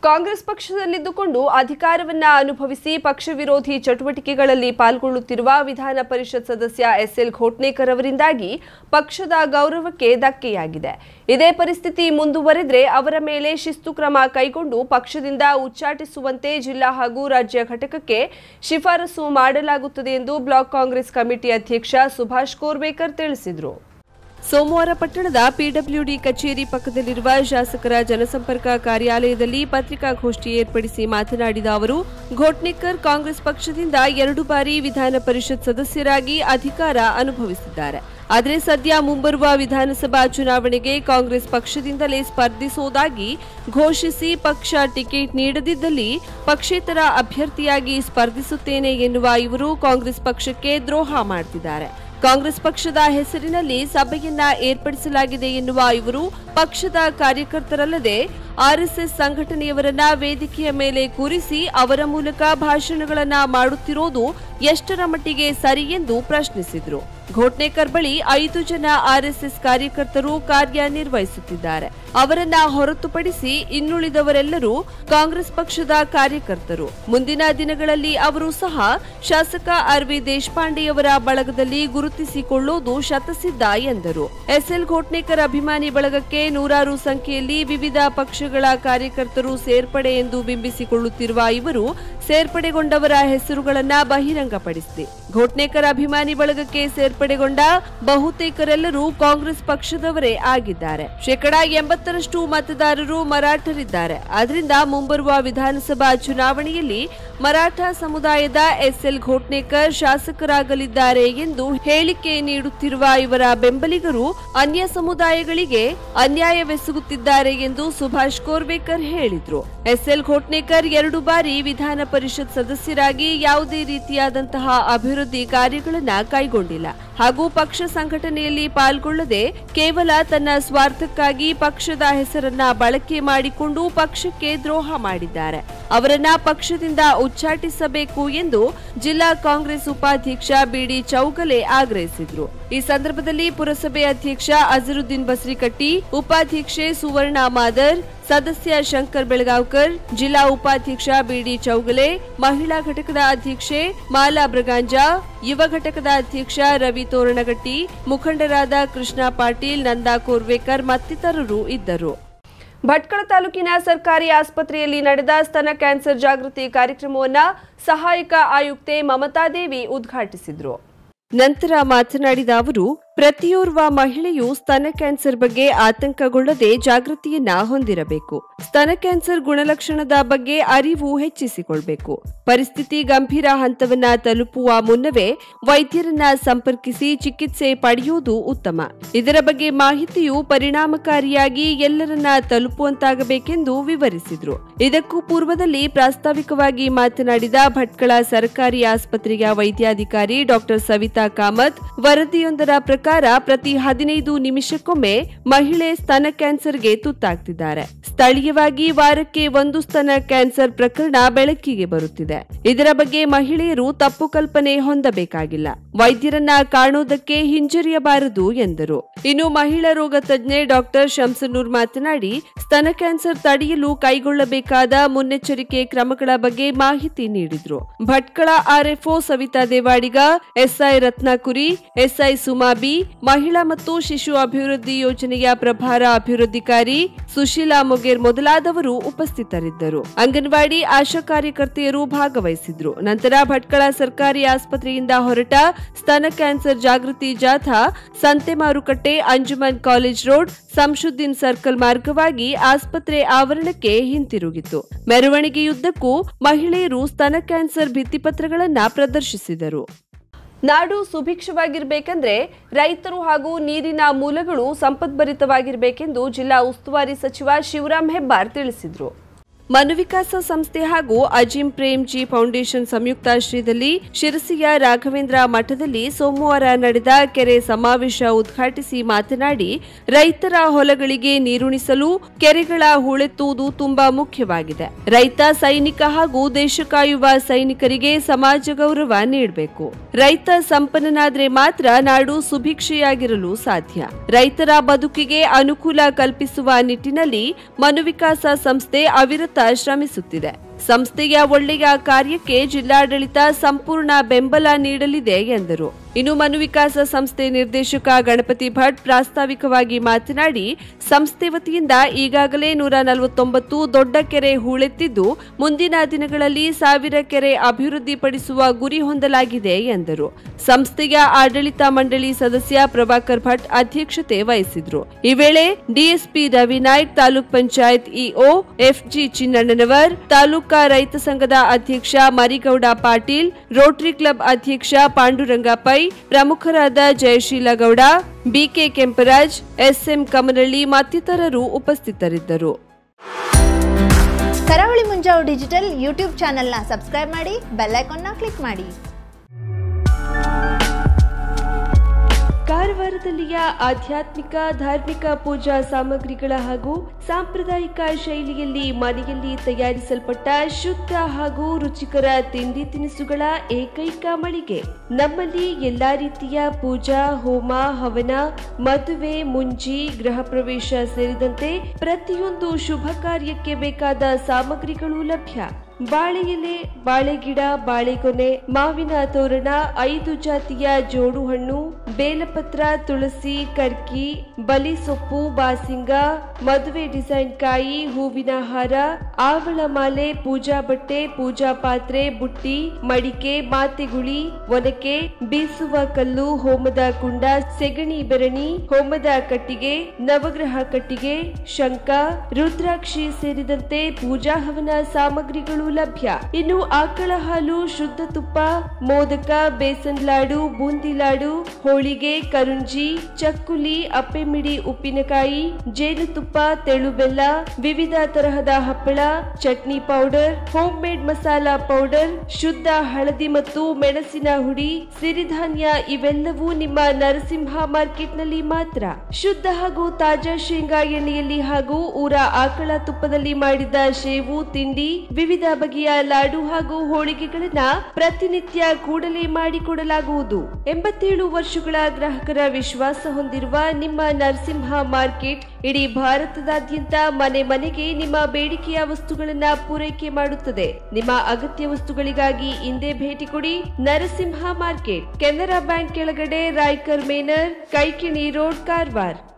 ಕಾಂಗ್ರೆಸ್ ಪಕ್ಷದಲ್ಲಿದ್ದುಕೊಂಡು ಅಧಿಕಾರವನ್ನ ಅನುಭವಿಸಿ ಪಕ್ಷ ವಿರೋಧಿ ಚಟುವಟಿಕೆಗಳಲ್ಲಿ ಪಾಲ್ಗೊಳ್ಳುತ್ತಿರುವ ವಿಧಾನ ಪರಿಷತ್ ಸದಸ್ಯ ಎಸ್ಎಲ್ ಘೋಟ್ನೇಕರ್ ಅವರಿಂದಾಗಿ ಪಕ್ಷದ ಗೌರವಕ್ಕೆ ಧಕ್ಕೆಯಾಗಿದೆ. ಇದೇ ಪರಿಸ್ಥಿತಿ ಮುಂದುವರೆದರೆ ಅವರ ಮೇಲೆ ಶಿಸ್ತು ಕ್ರಮ ಕೈಗೊಂಡು ಪಕ್ಷದಿಂದ ಉಚ್ಚಾಟಿಸುವಂತೆ ಜಿಲ್ಲಾ ಹಾಗೂ ರಾಜ್ಯ ಘಟಕಕ್ಕೆ ಶಿಫಾರಸು ಮಾಡಲಾಗುತ್ತದೆ ಎಂದು ಬ್ಲಾಕ್ ಕಾಂಗ್ರೆಸ್ ಕಮಿಟಿ ಅಧ್ಯಕ್ಷ ಸುಭಾಷ್ ಕೋರ್ಬೇಕರ್ ತಿಳಿಸಿದರು. ಸೋಮವಾರ ಪಟ್ಟಣದ ಪಿಡಬ್ಲ್ಯೂಡಿ ಕಚೇರಿ ಪಕ್ಕದಲ್ಲಿರುವ ಶಾಸಕರ ಜನಸಂಪರ್ಕ ಕಾರ್ಯಾಲಯದಲ್ಲಿ ಪತ್ರಿಕಾಗೋಷ್ಠಿ ಏರ್ಪಡಿಸಿ ಮಾತನಾಡಿದ ಅವರು, ಘೋಟ್ನೇಕರ್ ಕಾಂಗ್ರೆಸ್ ಪಕ್ಷದಿಂದ 2 ಬಾರಿ ವಿಧಾನ ಪರಿಷತ್ ಸದಸ್ಯರಾಗಿ ಅಧಿಕಾರ ಅನುಭವಿಸಿದ್ದಾರೆ. ಆದರೆ ಸದ್ಯ ಮುಂಬರುವ ವಿಧಾನಸಭಾ ಚುನಾವಣೆಗೆ ಕಾಂಗ್ರೆಸ್ ಪಕ್ಷದಿಂದಲೇ ಸ್ಪರ್ಧಿಸುವುದಾಗಿ ಘೋಷಿಸಿ ಪಕ್ಷ ಟಿಕೆಟ್ ನೀಡದಿದ್ದಲ್ಲಿ ಪಕ್ಷೇತರ ಅಭ್ಯರ್ಥಿಯಾಗಿ ಸ್ಪರ್ಧಿಸುತ್ತೇನೆ ಎನ್ನುವ ಇವರು ಕಾಂಗ್ರೆಸ್ ಪಕ್ಷಕ್ಕೆ ದ್ರೋಹ ಮಾಡುತ್ತಿದ್ದಾರೆ. ಕಾಂಗ್ರೆಸ್ ಪಕ್ಷದ ಹೆಸರಿನಲ್ಲಿ ಸಭೆಯನ್ನ ಏರ್ಪಡಿಸಲಾಗಿದೆ ಎನ್ನುವ ಇವರು ಪಕ್ಷದ ಕಾರ್ಯಕರ್ತರಲ್ಲದೆ ಆರ್ಎಸ್ಎಸ್ ಸಂಘಟನೆಯವರನ್ನ ವೇದಿಕೆಯ ಮೇಲೆ ಕೂರಿಸಿ ಅವರ ಮೂಲಕ ಭಾಷಣಗಳನ್ನ ಮಾಡುತ್ತಿರುವುದು ಎಷ್ಟರ ಮಟ್ಟಿಗೆ ಸರಿ ಎಂದು ಪ್ರಶ್ನಿಸಿದರು. ಘೋಟ್ನೇಕರ್ ಬಳಿ 5 ಜನ ಆರ್ಎಸ್ಎಸ್ ಕಾರ್ಯಕರ್ತರು ಕಾರ್ಯನಿರ್ವಹಿಸುತ್ತಿದ್ದಾರೆ. ಅವರನ್ನ ಹೊರತುಪಡಿಸಿ ಇನ್ನುಳಿದವರೆಲ್ಲರೂ ಕಾಂಗ್ರೆಸ್ ಪಕ್ಷದ ಕಾರ್ಯಕರ್ತರು. ಮುಂದಿನ ದಿನಗಳಲ್ಲಿ ಅವರು ಸಹ ಶಾಸಕ ಆರ್.ವಿ. ದೇಶಪಾಂಡೆಯವರ ಬಳಗದಲ್ಲಿ ಗುರುತಿಸಿಕೊಳ್ಳುವುದು ಶತಸಿದ್ಧ ಎಂದರು. ಎಸ್ಎಲ್ ಘೋಟ್ನೇಕರ್ ಅಭಿಮಾನಿ ಬಳಗಕ್ಕೆ ನೂರಾರು ಸಂಖ್ಯೆಯಲ್ಲಿ ವಿವಿಧ ಪಕ್ಷಗಳ ಕಾರ್ಯಕರ್ತರು ಸೇರ್ಪಡೆ ಎಂದು ಬಿಂಬಿಸಿಕೊಳ್ಳುತ್ತಿರುವ ಇವರು ಸೇರ್ಪಡೆಗೊಂಡವರ ಹೆಸರುಗಳನ್ನು ಬಹಿರಂಗಪಡಿಸಿದೆ. ಘೋಟ್ನೇಕರ್ ಅಭಿಮಾನಿ ಬಳಗಕ್ಕೆ ಸೇರ್ಪಡೆಗೊಂಡ ಬಹುತೇಕರೆಲ್ಲರೂ ಕಾಂಗ್ರೆಸ್ ಪಕ್ಷದವರೇ ಆಗಿದ್ದಾರೆ. 80% ಮತದಾರರು ಮರಾಠರಿದ್ದಾರೆ. ಆದ್ದರಿಂದ ಮುಂಬರುವ ವಿಧಾನಸಭಾ ಚುನಾವಣೆಯಲ್ಲಿ ಮರಾಠ ಸಮುದಾಯದ ಎಸ್ಎಲ್ ಘೋಟ್ನೇಕರ್ ಶಾಸಕರಾಗಲಿದ್ದಾರೆ ಎಂದು ಹೇಳಿಕೆ ನೀಡುತ್ತಿರುವ ಇವರ ಬೆಂಬಲಿಗರು ಅನ್ಯ ಸಮುದಾಯಗಳಿಗೆ ಅನ್ಯಾಯವೆಸಗುತ್ತಿದ್ದಾರೆ ಎಂದು ಸುಭಾಷ್ ಕೋರ್ಬೇಕರ್ ಹೇಳಿದರು. ಎಸ್ಎಲ್ ಘೋಟ್ನೇಕರ್ 2 ಬಾರಿ ವಿಧಾನ ಪರಿಷತ್ ಸದಸ್ಯರಾಗಿ ಯಾವುದೇ ರೀತಿಯಾದಂತಹ ಅಭಿವೃದ್ಧಿ ಕಾರ್ಯಗಳನ್ನ ಕೈಗೊಂಡಿಲ್ಲ ಹಾಗೂ ಪಕ್ಷ ಸಂಘಟನೆಯಲ್ಲಿ ಪಾಲ್ಗೊಳ್ಳದೆ ಕೇವಲ ತನ್ನ ಸ್ವಾರ್ಥಕ್ಕಾಗಿ ಪಕ್ಷದ ಹೆಸರನ್ನ ಬಳಕೆ ಮಾಡಿಕೊಂಡು ಪಕ್ಷಕ್ಕೆ ದ್ರೋಹ ಮಾಡಿದ್ದಾರೆ. ಅವರನ್ನ ಪಕ್ಷದಿಂದ ಉಚ್ಚಾಟಿಸಬೇಕು ಎಂದು ಜಿಲ್ಲಾ ಕಾಂಗ್ರೆಸ್ ಉಪಾಧ್ಯಕ್ಷ ಬಿಡಿ ಚೌಗಲೆ ಆಗ್ರಹಿಸಿದರು. ಈ ಸಂದರ್ಭದಲ್ಲಿ ಪುರಸಭೆ ಅಧ್ಯಕ್ಷ ಅಜರುದ್ದೀನ್ ಬಸ್ರಿಕಟ್ಟಿ, ಉಪಾಧ್ಯಕ್ಷೆ ಸುವರ್ಣ ಮಾದರ್, ಸದಸ್ಯ ಶಂಕರ್ ಬೆಳಗಾವ್ಕರ್, ಜಿಲ್ಲಾ ಉಪಾಧ್ಯಕ್ಷ ಬಿಡಿ ಚೌಗಲೆ, ಮಹಿಳಾ ಘಟಕದ ಅಧ್ಯಕ್ಷೆ ಮಾಲಾ ಬ್ರಗಾಂಜಾ, ಯುವ ಘಟಕದ ಅಧ್ಯಕ್ಷ ರವಿ ತೋರಣಗಟ್ಟಿ, ಮುಖಂಡರಾದ ಕೃಷ್ಣ ಪಾಟೀಲ್, ನಂದಾ ಕೋರ್ವೇಕರ್ ಮತ್ತಿತರರು ಇದ್ದರು. ಭಟ್ಕಳ ತಾಲೂಕಿನ ಸರ್ಕಾರಿ ಆಸ್ಪತ್ರೆಯಲ್ಲಿ ನಡೆದ ಸ್ತನ ಕ್ಯಾನ್ಸರ್ ಜಾಗೃತಿ ಕಾರ್ಯಕ್ರಮವನ್ನು ಸಹಾಯಕ ಆಯುಕ್ತೆ ಮಮತಾದೇವಿ ಉದ್ಘಾಟಿಸಿದರು. ನಂತರ ಮಾತನಾಡಿದ ಅವರು, ಪ್ರತಿಯೋರ್ವ ಮಹಿಳೆಯು ಸ್ತನ ಕ್ಯಾನ್ಸರ್ ಬಗ್ಗೆ ಆತಂಕಗೊಳ್ಳದೆ ಜಾಗೃತಿಯನ್ನ ಹೊಂದಿರಬೇಕು. ಸ್ತನ ಕ್ಯಾನ್ಸರ್ ಗುಣಲಕ್ಷಣದ ಬಗ್ಗೆ ಅರಿವು ಹೆಚ್ಚಿಸಿಕೊಳ್ಳಬೇಕು. ಪರಿಸ್ಥಿತಿ ಗಂಭೀರ ಹಂತವನ್ನ ತಲುಪುವ ಮುನ್ನವೇ ವೈದ್ಯರನ್ನ ಸಂಪರ್ಕಿಸಿ ಚಿಕಿತ್ಸೆ ಪಡೆಯುವುದು ಉತ್ತಮ. ಇದರ ಬಗ್ಗೆ ಮಾಹಿತಿಯು ಪರಿಣಾಮಕಾರಿಯಾಗಿ ಎಲ್ಲರನ್ನ ತಲುಪುವಂತಾಗಬೇಕೆಂದು ವಿವರಿಸಿದರು. ಇದಕ್ಕೂ ಪೂರ್ವದಲ್ಲಿ ಪ್ರಾಸ್ತಾವಿಕವಾಗಿ ಮಾತನಾಡಿದ ಭಟ್ಕಳ ಸರ್ಕಾರಿ ಆಸ್ಪತ್ರೆಯ ವೈದ್ಯಾಧಿಕಾರಿ ಡಾಕ್ಟರ್ ಸವಿತಾ ಕಾಮತ್, ವರದಿಯೊಂದರ ಪ್ರಕಾರ ಪ್ರತಿ 15 ನಿಮಿಷಕ್ಕೊಮ್ಮೆ ಮಹಿಳೆ ಸ್ತನ ಕ್ಯಾನ್ಸರ್ಗೆ ತುತ್ತಾಗ್ತಿದ್ದಾರೆ. ಸ್ಥಳೀಯವಾಗಿ ವಾರಕ್ಕೆ 1 ಸ್ತನ ಕ್ಯಾನ್ಸರ್ ಪ್ರಕರಣ ಬೆಳಕಿಗೆ ಬರುತ್ತಿದೆ. ಇದರ ಬಗ್ಗೆ ಮಹಿಳೆಯರು ತಪ್ಪು ಕಲ್ಪನೆ ಹೊಂದಬೇಕಾಗಿಲ್ಲ. ವೈದ್ಯರನ್ನ ಕಾಣುವುದಕ್ಕೆ ಹಿಂಜರಿಯಬಾರದು ಎಂದರು. ಇನ್ನು ಮಹಿಳಾ ರೋಗ ತಜ್ಞೆ ಡಾಕ್ಟರ್ ಶಂಸನೂರ್ ಮಾತನಾಡಿ, ಸ್ತನ ಕ್ಯಾನ್ಸರ್ ತಡೆಯಲು ಕೈಗೊಳ್ಳಬೇಕಾದ ಮುನ್ನೆಚ್ಚರಿಕೆ ಕ್ರಮಗಳ ಬಗ್ಗೆ ಮಾಹಿತಿ ನೀಡಿದರು. Bhatkal RFO Savita Devadiga, SI Ratnakuri, SI Sumabi, ಮಹಿಳಾ ಮತ್ತು ಶಿಶು ಅಭಿವೃದ್ಧಿ ಯೋಜನೆಯ ಪ್ರಭಾರ ಅಭಿವೃದ್ಧಿಕಾರಿ ಸುಶೀಲಾ ಮೊಗೇರ್ ಮೊದಲಾದವರು ಉಪಸ್ಥಿತರಿದ್ದರು. ಅಂಗನವಾಡಿ ಆಶಾ ಕಾರ್ಯಕರ್ತೆಯರು ಭಾಗವಹಿಸಿದ್ರು. ನಂತರ ಭಟ್ಕಳ ಸರ್ಕಾರಿ ಆಸ್ಪತ್ರೆಯಿಂದ ಹೊರಟ ಸ್ತನ ಕ್ಯಾನ್ಸರ್ ಜಾಗೃತಿ ಜಾಥಾ ಸಂತೆ ಮಾರುಕಟ್ಟೆ, Anjuman college road, Shamsuddin circle ಮಾರ್ಗವಾಗಿ ಆಸ್ಪತ್ರೆ ಆವರಣಕ್ಕೆ ಹಿಂತಿರುಗಿತು. ಮೆರವಣಿಗೆಯುದ್ದಕ್ಕೂ ಮಹಿಳೆಯರು ಸ್ತನ ಕ್ಯಾನ್ಸರ್ ಭಿತ್ತಿಪತ್ರಗಳನ್ನು ಪ್ರದರ್ಶಿಸಿದರು. ನಾಡು ಸುಭಿಕ್ಷವಾಗಿರಬೇಕೆಂದ್ರೆ ರೈತರು ಹಾಗೂ ನೀರಿನ ಮೂಲಗಳು ಸಂಪದ್ಭರಿತವಾಗಿರಬೇಕೆಂದು ಜಿಲ್ಲಾ ಉಸ್ತುವಾರಿ ಸಚಿವ ಶಿವರಾಮ್ ಹೆಬ್ಬಾರ್ ತಿಳಿಸಿದರು. ಮನುವಿಕಾಸ ಸಂಸ್ಥೆ ಹಾಗೂ ಅಜಿಂ ಪ್ರೇಮ್ಜಿ ಫೌಂಡೇಶನ್ ಸಂಯುಕ್ತಾಶ್ರಯದಲ್ಲಿ ಶಿರಸಿಯ ರಾಘವೇಂದ್ರ ಮಠದಲ್ಲಿ ಸೋಮವಾರ ನಡೆದ ಕೆರೆ ಸಮಾವೇಶ ಉದ್ಘಾಟಿಸಿ ಮಾತನಾಡಿ, ರೈತರ ಹೊಲಗಳಿಗೆ ನೀರುಣಿಸಲು ಕೆರೆಗಳ ಹೂಳೆತ್ತುವುದು ತುಂಬಾ ಮುಖ್ಯವಾಗಿದೆ. ರೈತ ಸೈನಿಕ ಹಾಗೂ ದೇಶ ಕಾಯುವ ಸೈನಿಕರಿಗೆ ಸಮಾಜ ಗೌರವ ನೀಡಬೇಕು. ರೈತ ಸಂಪನ್ನನಾದ್ರೆ ಮಾತ್ರ ನಾಡು ಸುಭಿಕ್ಷೆಯಾಗಿರಲು ಸಾಧ್ಯ. ರೈತರ ಬದುಕಿಗೆ ಅನುಕೂಲ ಕಲ್ಪಿಸುವ ನಿಟ್ಟಿನಲ್ಲಿ ಮನುವಿಕಾಸ ಸಂಸ್ಥೆ ಅವಿರತ ಸತತ ಶ್ರಮಿಸುತ್ತಿದೆ. ಸಂಸ್ಥೆಯ ಒಳ್ಳೆಯ ಕಾರ್ಯಕ್ಕೆ ಜಿಲ್ಲಾಡಳಿತ ಸಂಪೂರ್ಣ ಬೆಂಬಲ ನೀಡಲಿದೆ ಎಂದರು. ಇನ್ನು ಮನುವಿಕಾಸ ಸಂಸ್ಥೆ ನಿರ್ದೇಶಕ ಗಣಪತಿ ಭಟ್ ಪ್ರಾಸ್ತಾವಿಕವಾಗಿ ಮಾತನಾಡಿ, ಸಂಸ್ಥೆ ವತಿಯಿಂದ ಈಗಾಗಲೇ 149 ದೊಡ್ಡ ಕೆರೆ ಹೂಳೆತ್ತಿದ್ದು, ಮುಂದಿನ ದಿನಗಳಲ್ಲಿ 1000 ಕೆರೆ ಅಭಿವೃದ್ಧಿಪಡಿಸುವ ಗುರಿ ಹೊಂದಲಾಗಿದೆ ಎಂದರು. ಸಂಸ್ಥೆಯ ಆಡಳಿತ ಮಂಡಳಿ ಸದಸ್ಯ ಪ್ರಭಾಕರ್ ಭಟ್ ಅಧ್ಯಕ್ಷತೆ ವಹಿಸಿದ್ರು. ಈ ವೇಳೆ DSP Ravinaik, taluk panchayat EO FG Chinnannanavar, taluka ರೈತ ಸಂಘದ ಅಧ್ಯಕ್ಷ ಮರಿಗೌಡ ಪಾಟೀಲ್, ರೋಟರಿ ಕ್ಲಬ್ ಅಧ್ಯಕ್ಷ ಪಾಂಡುರಂಗ ಪೈ, ಪ್ರಮುಖರಾದ ಜಯಶೀಲ ಗೌಡ, ಬಿಕೆ ಕೆಂಪರಾಜ್, ಎಸ್ಎಂ ಕಮನಳ್ಳಿ ಮತ್ತಿತರರು ಉಪಸ್ಥಿತರಿದ್ದರು. ಕರಾವಳಿ ಮುಂಜಾವು ಡಿಜಿಟಲ್ ಯೂಟ್ಯೂಬ್ ಚಾನೆಲ್ನ ಸಬ್ಸ್ಕ್ರೈಬ್ ಮಾಡಿ, ಬೆಲ್ ಐಕಾನ್ನ ಕ್ಲಿಕ್ ಮಾಡಿ. ಕಾರವಾರದಲ್ಲಿಯ ಆಧ್ಯಾತ್ಮಿಕ ಧಾರ್ಮಿಕ ಪೂಜಾ ಸಾಮಗ್ರಿಗಳ ಹಾಗೂ ಸಾಂಪ್ರದಾಯಿಕ ಶೈಲಿಯಲ್ಲಿ ಮನೆಯಲ್ಲಿ ತಯಾರಿಸಲ್ಪಟ್ಟ ಶುದ್ಧ ಹಾಗೂ ರುಚಿಕರ ತಿಂಡಿ ತಿನಿಸುಗಳ ಏಕೈಕ ಮಳಿಗೆ. ನಮ್ಮಲ್ಲಿ ಎಲ್ಲಾ ರೀತಿಯ ಪೂಜಾ, ಹೋಮ, ಹವನ, ಮದುವೆ, ಮುಂಜಿ, ಗೃಹ ಪ್ರವೇಶ ಸೇರಿದಂತೆ ಪ್ರತಿಯೊಂದು ಶುಭ ಕಾರ್ಯಕ್ಕೆ ಬೇಕಾದ ಸಾಮಗ್ರಿಗಳು ಲಭ್ಯ. ಬಾಳೆ ಎಲೆ, ಬಾಳೆಗಿಡ, ಬಾಳೆಗೊನೆ, ಮಾವಿನ ತೋರಣ, 5 ಜಾತಿಯ ಜೋಡು ಹಣ್ಣು, ಬೇಲಪತ್ರ, ತುಳಸಿ, ಕರ್ಕಿ, ಬಲಿ ಸೊಪ್ಪು, ಬಾಸಿಂಗ, ಮದುವೆ ಡಿಸೈನ್ ಕಾಯಿ, ಹೂವಿನ ಹಾರ, ಆವಳ ಮಾಲೆ, ಪೂಜಾ ಬಟ್ಟೆ, ಪೂಜಾ ಪಾತ್ರೆ, ಬುಟ್ಟಿ, ಮಡಿಕೆ, ಮಾತೆಗುಳಿ, ಒನಕೆ, ಬೀಸುವ ಕಲ್ಲು, ಹೋಮದ ಕುಂಡ, ಸೆಗಣಿ ಬೆರಣಿ, ಹೋಮದ ಕಟ್ಟಿಗೆ, ನವಗ್ರಹ ಕಟ್ಟಿಗೆ, ಶಂಖ, ರುದ್ರಾಕ್ಷಿ ಸೇರಿದಂತೆ ಪೂಜಾ ಹವನ ಸಾಮಗ್ರಿಗಳು ಲಭ್ಯ. ಇನ್ನು ಆಕಳ ಹಾಲು, ಶುದ್ಧ ತುಪ್ಪ, ಮೋದಕ, ಬೇಸನ್ ಲಾಡು, ಬೂಂದಿ ಲಾಡು, ಹೋಳಿಗೆ, ಕರುಂಜಿ, ಚಕ್ಕುಲಿ, ಅಪ್ಪೆಮಿಡಿ, ಉಪ್ಪಿನಕಾಯಿ, ಜೇನುತುಪ್ಪ, ತೆಳು ಬೆಲ್ಲ, ವಿವಿಧ ತರಹದ ಹಪ್ಪಳ, chutney powder, home made masala powder, ಶುದ್ಧ ಹಳದಿ ಮತ್ತು ಮೆಣಸಿನ ಹುಡಿ, ಸಿರಿಧಾನ್ಯ ಇವೆಲ್ಲವೂ ನಿಮ್ಮ ನರಸಿಂಹ ಮಾರ್ಕೆಟ್ನಲ್ಲಿ ಮಾತ್ರ. ಶುದ್ಧ ಹಾಗೂ ತಾಜಾ ಶೇಂಗಾ ಎಣ್ಣೆಯಲ್ಲಿ ಹಾಗೂ ಊರ ಆಕಳ ತುಪ್ಪದಲ್ಲಿ ಮಾಡಿದ ಶೇವು ತಿಂಡಿ, ವಿವಿಧ ಬಗೆಯ ಲಾಡು ಹಾಗೂ ಹೋಳಿಗೆಗಳನ್ನ ಪ್ರತಿನಿತ್ಯ ಕೂಡಲೇ ಮಾಡಿಕೊಡಲಾಗುವುದು. 87 ವರ್ಷಗಳ ಗ್ರಾಹಕರ ವಿಶ್ವಾಸ ಹೊಂದಿರುವ ನಿಮ್ಮ ನರಸಿಂಹ ಮಾರ್ಕೆಟ್ ಇಡೀ ಭಾರತದಾದ್ಯಂತ ಮನೆ ಮನೆಗೆ ನಿಮ್ಮ ಬೇಡಿಕೆಯ ವಸ್ತುಗಳನ್ನ ಪೂರೈಕೆ ಮಾಡುತ್ತದೆ. ನಿಮ್ಮ ಅಗತ್ಯ ವಸ್ತುಗಳಿಗಾಗಿ ಇಂದೇ ಭೇಟಿ ಕೊಡಿ. ನರಸಿಂಹ ಮಾರ್ಕೆಟ್, ಕೆನರಾ ಬ್ಯಾಂಕ್ ಕೆಳಗಡೆ, ರಾಯ್ಕರ್ ಮೇನರ್, ಕೈಕಿಣಿ ರೋಡ್, ಕಾರವಾರ.